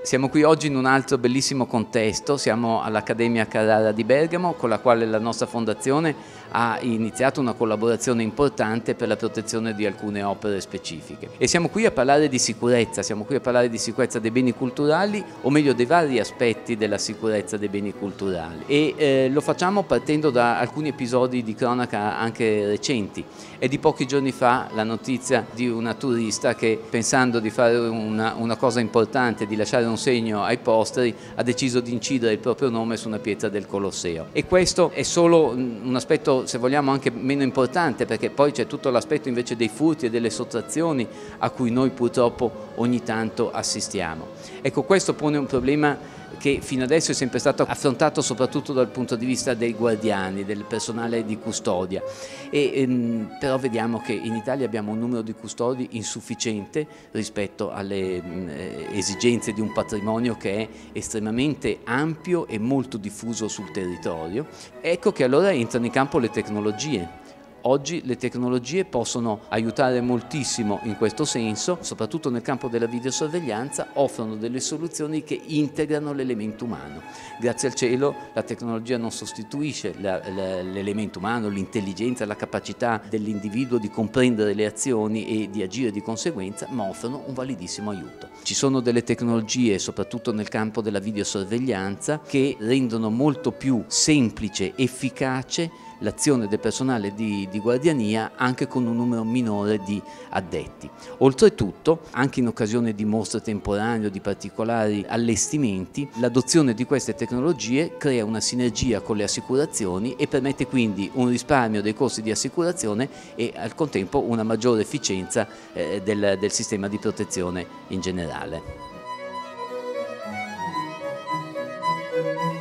Siamo qui oggi in un altro bellissimo contesto, siamo all'Accademia Carrara di Bergamo, con la quale la nostra fondazione ha iniziato una collaborazione importante per la protezione di alcune opere specifiche. E siamo qui a parlare di sicurezza, siamo qui a parlare di sicurezza dei beni culturali, o meglio dei vari aspetti della sicurezza dei beni culturali. E lo facciamo partendo da alcuni episodi di cronaca anche recenti. È di pochi giorni fa la notizia di una turista che, pensando di fare una cosa importante, di lasciare un segno ai posteri, ha deciso di incidere il proprio nome su una pietra del Colosseo. E questo è solo un aspetto, se vogliamo, anche meno importante, perché poi c'è tutto l'aspetto invece dei furti e delle sottrazioni a cui noi purtroppo ogni tanto assistiamo. Ecco, questo pone un problema che fino adesso è sempre stato affrontato soprattutto dal punto di vista dei guardiani, del personale di custodia, però vediamo che in Italia abbiamo un numero di custodi insufficiente rispetto alle esigenze di un patrimonio che è estremamente ampio e molto diffuso sul territorio. Ecco che allora entrano in campo le tecnologie. Oggi le tecnologie possono aiutare moltissimo in questo senso, soprattutto nel campo della videosorveglianza, offrono delle soluzioni che integrano l'elemento umano. Grazie al cielo la tecnologia non sostituisce l'elemento umano, l'intelligenza, la capacità dell'individuo di comprendere le azioni e di agire di conseguenza, ma offrono un validissimo aiuto. Ci sono delle tecnologie, soprattutto nel campo della videosorveglianza, che rendono molto più semplice, efficace l'azione del personale di guardiania anche con un numero minore di addetti. Oltretutto, anche in occasione di mostre temporanee o di particolari allestimenti, l'adozione di queste tecnologie crea una sinergia con le assicurazioni e permette quindi un risparmio dei costi di assicurazione e al contempo una maggiore efficienza del sistema di protezione in generale.